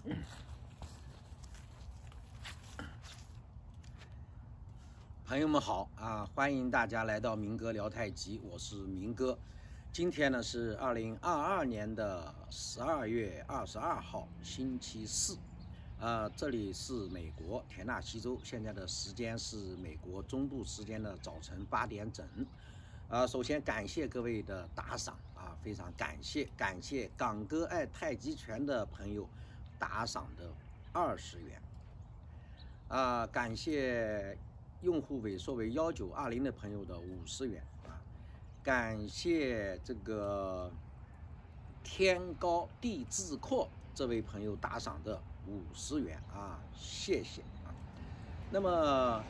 朋友们好啊，欢迎大家来到明哥聊太极，我是明哥。今天呢是2022年的12月22号，星期四。这里是美国田纳西州，现在的时间是美国中部时间的早晨8点整。首先感谢各位的打赏啊，非常感谢港哥爱太极拳的朋友打赏的20元。感谢用户尾数为1920的朋友的50元啊，感谢这个天高地自阔这位朋友打赏的50元啊，谢谢啊。那么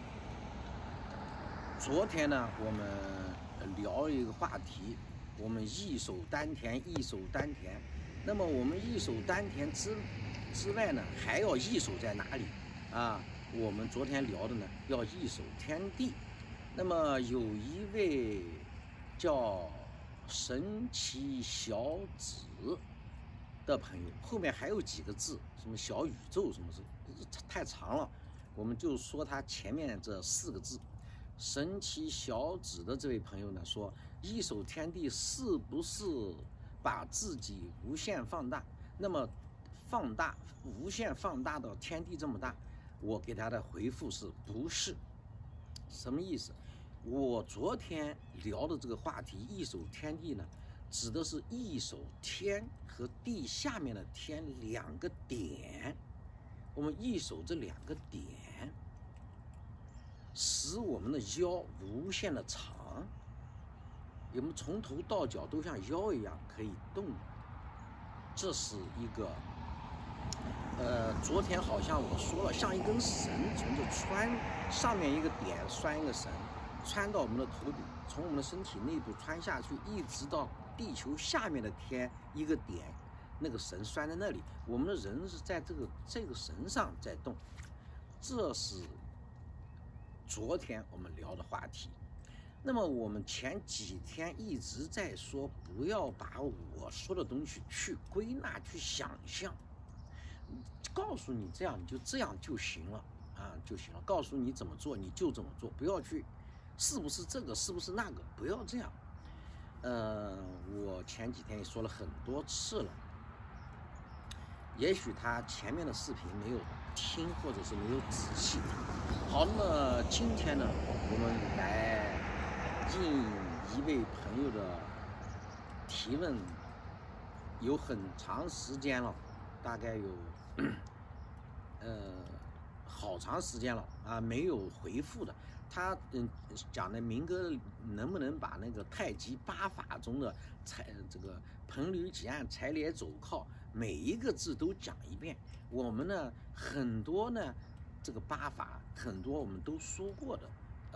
昨天呢，我们聊一个话题，我们一手丹田，那么我们一手丹田之外呢，还要一手在哪里啊？我们昨天聊的呢，要一手天地。那么有一位叫神奇小子的朋友，后面还有几个字，什么小宇宙什么字，太长了，我们就说他前面这4个字。神奇小子的这位朋友呢说，一手天地是不是把自己无限放大？那么无限放大到天地这么大？我给他的回复是不是？什么意思？我昨天聊的这个话题一手天地呢，指的是一手天和地下面的天2个点，我们一手这2个点使我们的腰无限的长，我们从头到脚都像腰一样可以动。这是一个昨天好像我说了，像一根绳从这穿上面一个点拴一个绳，穿到我们的头顶，从我们的身体内部穿下去，一直到地球下面的天一个点，那个绳拴在那里，我们的人是在这个绳上在动。这是昨天我们聊的话题。那么我们前几天一直在说，不要把我说的东西去归纳去想象，告诉你这样你就这样就行了啊，就行了。告诉你怎么做你就怎么做，不要去是不是这个是不是那个，不要这样。我前几天也说了很多次了，也许他前面的视频没有听，或者是没有仔细听。好，那么今天呢，我们来应一位朋友的提问，有很长时间了，大概有好长时间了啊，没有回复的。他讲的明哥能不能把那个太极8法中的这个掤捋挤按踩咧走靠每一个字都讲一遍？我们呢很多呢这个8法很多我们都说过的，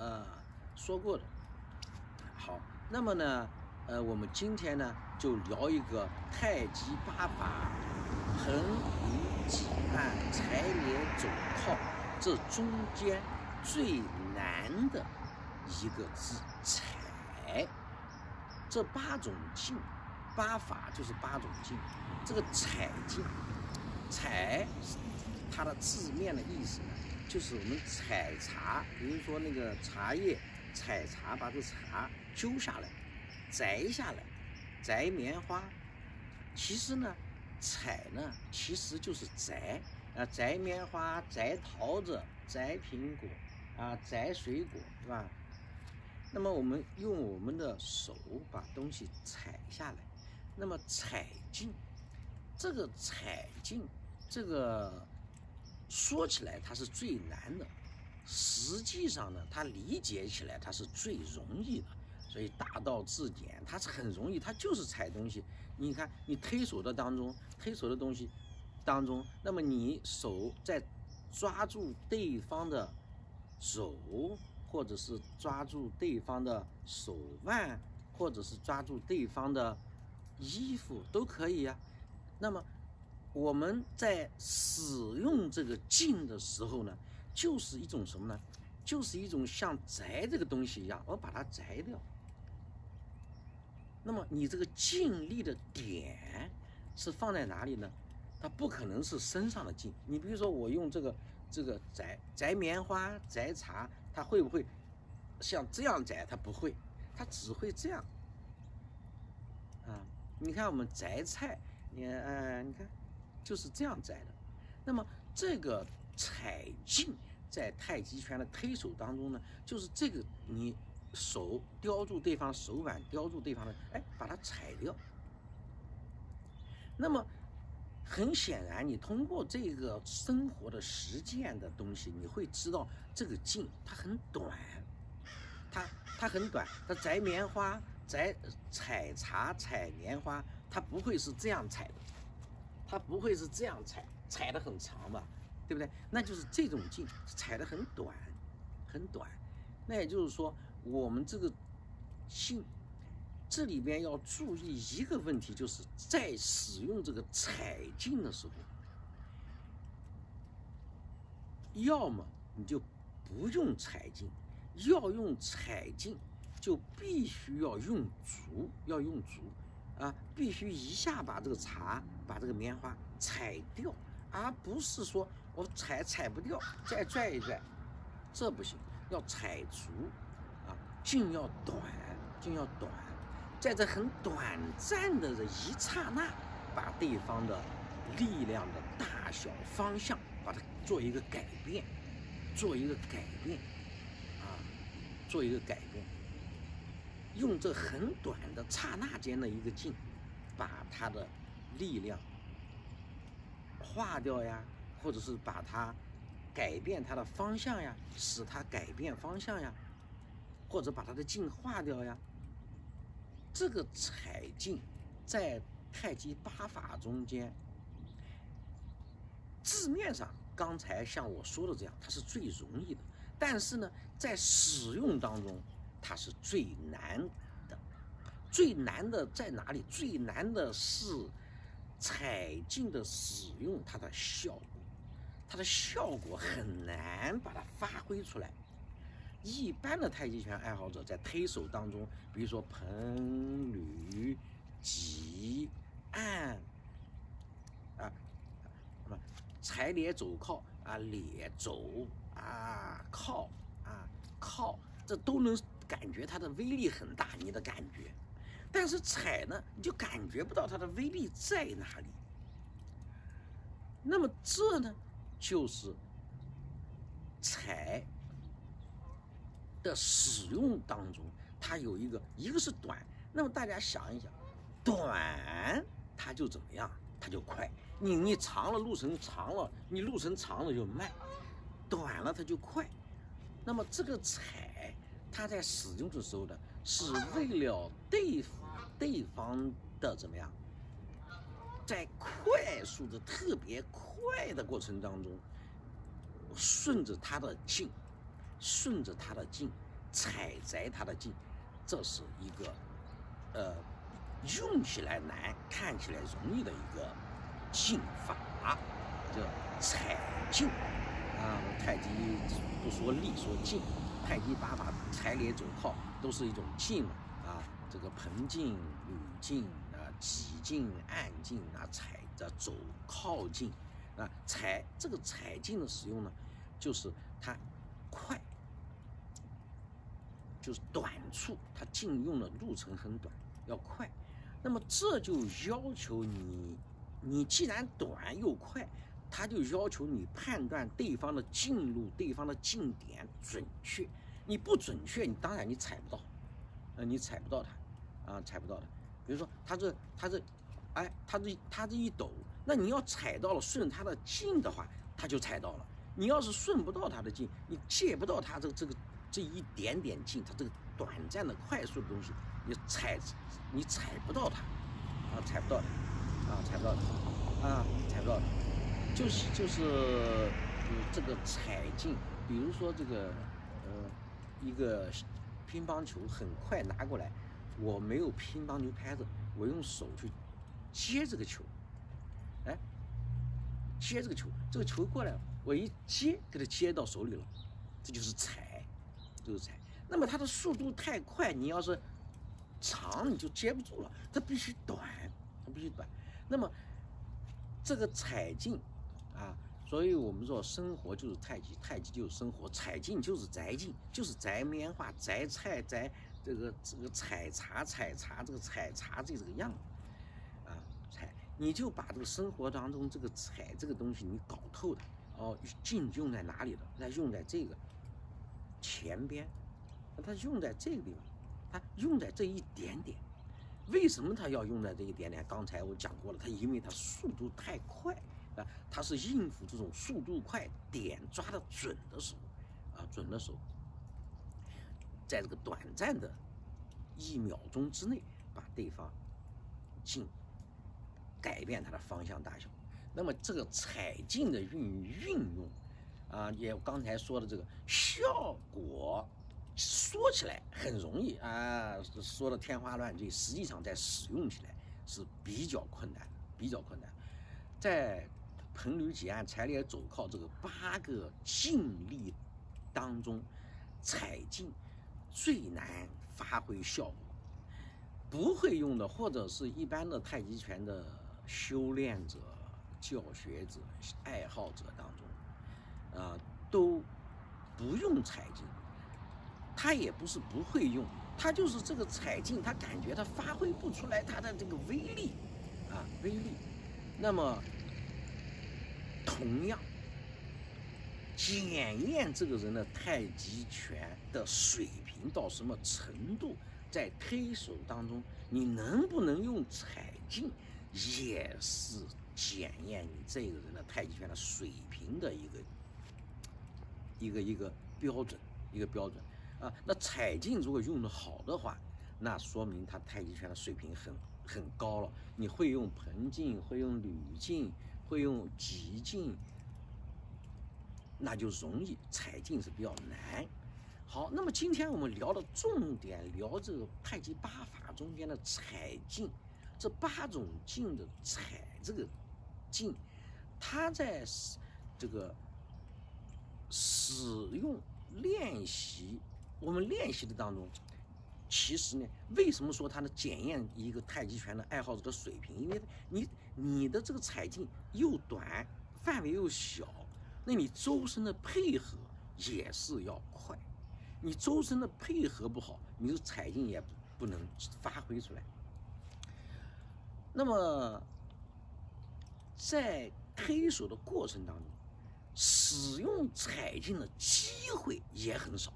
好，那么呢我们今天呢就聊一个太极8法掤捋挤按踩咧走靠这中间最难的一个字踩。这8种劲，8法就是8种劲。这个踩劲，踩它的字面的意思呢，就是我们采茶，比如说那个茶叶，采茶把这茶揪下来，摘下来，摘棉花。其实呢，采呢其实就是摘摘棉花，摘桃子，摘苹果啊，摘水果，是吧？那么我们用我们的手把东西采下来。那么采劲，这个采劲，这个说起来它是最难的，实际上呢，它理解起来它是最容易的。所以大道至简，它是很容易，它就是踩东西。你看，你推手的东西当中，那么你手在抓住对方的手，或者是抓住对方的手腕，或者是抓住对方的衣服都可以啊。那么我们在使用这个劲的时候呢，就是一种什么呢？就是一种像摘这个东西一样，我把它摘掉。那么你这个劲力的点是放在哪里呢？ 它不可能是身上的劲。你比如说我用这个摘棉花、摘茶，它会不会像这样摘？它不会，它只会这样。啊，你看我们摘菜，你看就是这样摘的。那么这个踩劲在太极拳的推手当中呢，就是这个你手叼住对方手腕，叼住对方的，把它踩掉。那么很显然，你通过这个生活的实践的东西，你会知道这个劲它很短，它很短。它摘棉花、采茶、采棉花，它不会是这样采的，它不会是这样采得很长吧，对不对？那就是这种劲采得很短，很短。那也就是说，我们这个劲。这里边要注意一个问题，就是在使用这个踩劲的时候，要么你就不用踩劲，要用踩劲就必须要用足，必须一下把这个茶、把这个棉花踩掉，而不是说我踩不掉，再拽一拽，这不行，要踩足，劲要短，在这很短暂的这一刹那，把对方的力量的大小方向，把它做一个改变，用这很短的刹那间的一个劲，把它的力量化掉呀，或者是把它改变它的方向呀，使它改变方向呀，或者把它的劲化掉呀。这个踩劲在太极八法中间，字面上刚才像我说的这样，它是最容易的，但是呢，在使用当中它是最难的。最难的在哪里？最难的是踩劲的使用，它的效果很难把它发挥出来。一般的太极拳爱好者在推手当中，比如说捧、捋、挤、按，踩咧走靠咧走靠，这都能感觉它的威力很大，你的感觉。但是踩呢，你就感觉不到它的威力在哪里。那么这呢，就是踩的使用当中，它有一个是短。那么大家想一想，短它就怎么样？它就快。你长了，路程长了，你路程长了就慢，短了它就快。那么这个踩，它在使用的时候呢，是为了对付对方的怎么样，在快速的特别快的过程当中，顺着他的劲，踩在他的劲，这是一个用起来难，看起来容易的一个劲法，叫踩劲太极不说力，说劲，太极八法踩咧走靠都是一种劲嘛这个捧劲、捋劲挤劲、按劲踩着走靠劲这个踩劲的使用呢，就是它快，就是短处，它劲用的路程很短，要快。那么这就要求你既然短又快，它就要求你判断对方的劲路、对方的劲点准确。你不准确，你当然你踩不到，你踩不到它踩不到它。比如说它这一抖，那你要踩到了顺它的劲的话，它就踩到了。你要是顺不到它的劲，你借不到它这一点点劲，它这个短暂的快速的东西，你踩不到它踩不到它就是这个踩劲。比如说这个一个乒乓球很快拿过来，我没有乒乓球拍子，我用手去接这个球，接这个球，这个球过来了，我一接给它接到手里了，这就是踩。那么它的速度太快，你要是长你就接不住了，它必须短。那么这个踩劲啊，所以我们说生活就是太极，太极就是生活，踩劲就是摘劲，就是摘棉花、摘菜、摘这个采茶、这个采茶这个样子啊，你就把这个生活当中这个采这个东西你搞透它哦，劲用在哪里了？那用在这个前边，它用在这个地方，它用在这一点点。为什么它要用在这一点点？刚才我讲过了，它因为它速度太快啊，它是应付这种速度快、点抓得准的时候啊，准的时候，在这个短暂的1秒钟之内，把对方劲改变它的方向大小。那么这个踩劲的运用啊，也刚才说的这个效果。说起来很容易啊，说的天花乱坠，实际上在使用起来是比较困难，在盆履挤按、采敛走靠这个8个劲力当中，踩劲最难发挥效果。不会用的，或者是一般的太极拳的修炼者、教学者、爱好者当中，都不用踩劲。他也不是不会用，他就是这个踩劲，他感觉他发挥不出来他的这个威力，威力。那么，同样检验这个人的太极拳的水平到什么程度，在推手当中，你能不能用踩劲，也是检验你这个人的太极拳的水平的一个标准，那踩劲如果用得好的话，那说明他太极拳的水平很高了。你会用盆劲，会用履劲，会用急劲，那就容易；踩劲是比较难。好，那么今天我们聊的重点聊这个太极8法中间的踩劲，这8种劲的踩这个劲，它在这个使用练习。我们练习的当中，其实呢，为什么说它能检验一个太极拳的爱好者的水平？因为你的这个踩劲又短，范围又小，那你周身的配合也是要快。你周身的配合不好，你的踩劲也不能发挥出来。那么，在推手的过程当中，使用踩劲的机会也很少。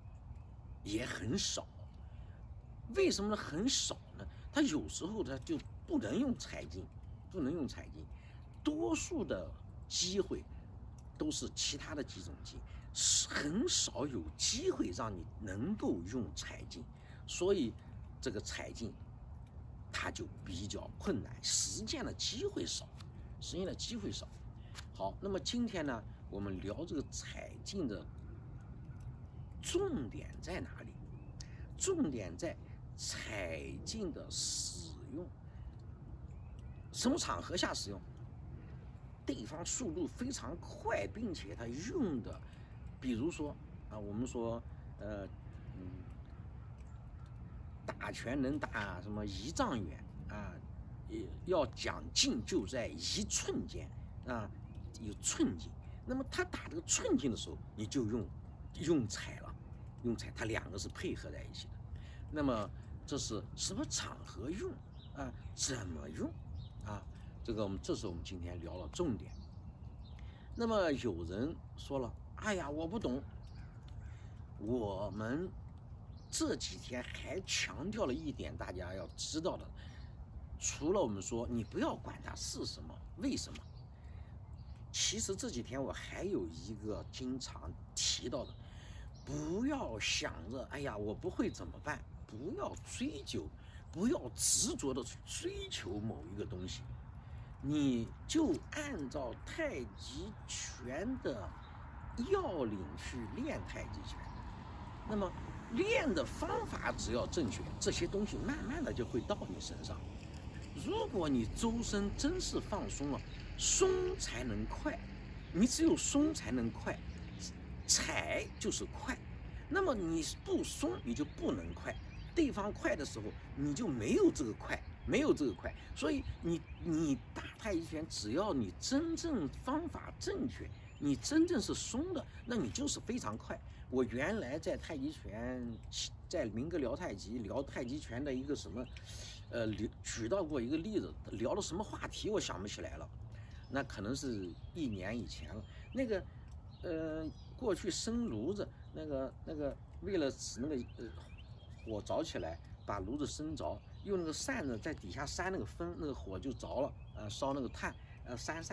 为什么呢？很少呢？他有时候他就不能用踩劲，多数的机会都是其他的几种劲，很少有机会让你能够用踩劲，所以这个踩劲它就比较困难，实践的机会少。好，那么今天呢，我们聊这个踩劲的重点在哪里？重点在踩劲的使用，什么场合下使用？对方速度非常快，并且他用的，比如说我们说打拳能打什么1丈远要讲劲就在1寸间有寸劲。那么他打这个寸劲的时候，你就用踩了。它2个是配合在一起的。那么这是什么场合用怎么用这是我们今天聊了重点。那么有人说了，哎呀，我不懂。我们这几天还强调了一点，大家要知道的，除了我们说你不要管它是什么，为什么？其实这几天我还有一个经常提到的。不要想着，哎呀，我不会怎么办？不要追究，不要执着的去追求某一个东西，你就按照太极拳的要领去练太极拳。那么练的方法只要正确，这些东西慢慢的就会到你身上。如果你周身真是放松了，松才能快，你只有松才能快。踩就是快，那么你不松，你就不能快。对方快的时候，你就没有这个快， 没有这个快。所以你打太极拳，只要你真正方法正确，你真正是松的，那你就是非常快。我原来在太极拳，在民歌聊太极聊太极拳的一个什么，举到过一个例子，聊的什么话题我想不起来了，那可能是1年以前了。那个过去生炉子，那个为了使那个火着起来，把炉子生着，用那个扇子在底下扇那个风，那个火就着了，烧那个炭，扇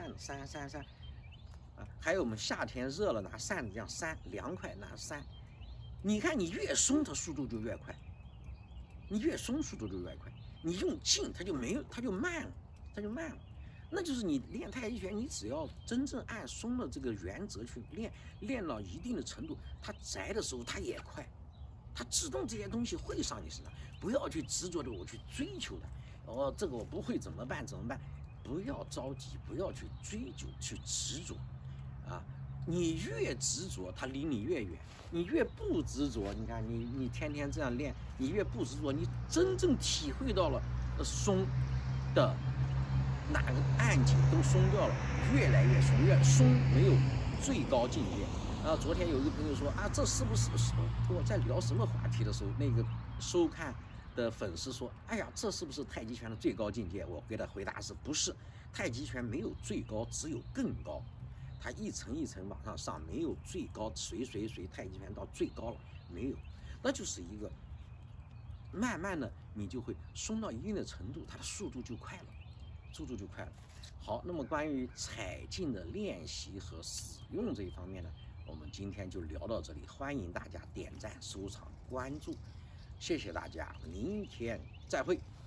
还有我们夏天热了拿扇子这样扇，凉快拿扇。你看你越松，它速度就越快，你越松速度就越快，你用劲它就慢了，那就是你练太极拳，你只要真正按松的这个原则去练到一定的程度，它宅的时候它也快，它自动这些东西会上你身上。不要去执着的我去追求它，这个我不会怎么办？不要着急，不要去追究去执着，你越执着，它离你越远；你越不执着，你看你天天这样练，你越不执着，你真正体会到了松的哪个按紧都松掉了，越来越松，越松没有最高境界。昨天有一个朋友说这是不是我在聊什么话题的时候，那个收看的粉丝说，哎呀，这是不是太极拳的最高境界？我给他回答是不是？太极拳没有最高，只有更高。它一层一层往上，没有最高，谁太极拳到最高了没有？那就是一个慢慢的，你就会松到一定的程度，它的速度就快了。好，那么关于踩劲的练习和使用这一方面呢，我们今天就聊到这里，欢迎大家点赞、收藏、关注，谢谢大家，明天再会。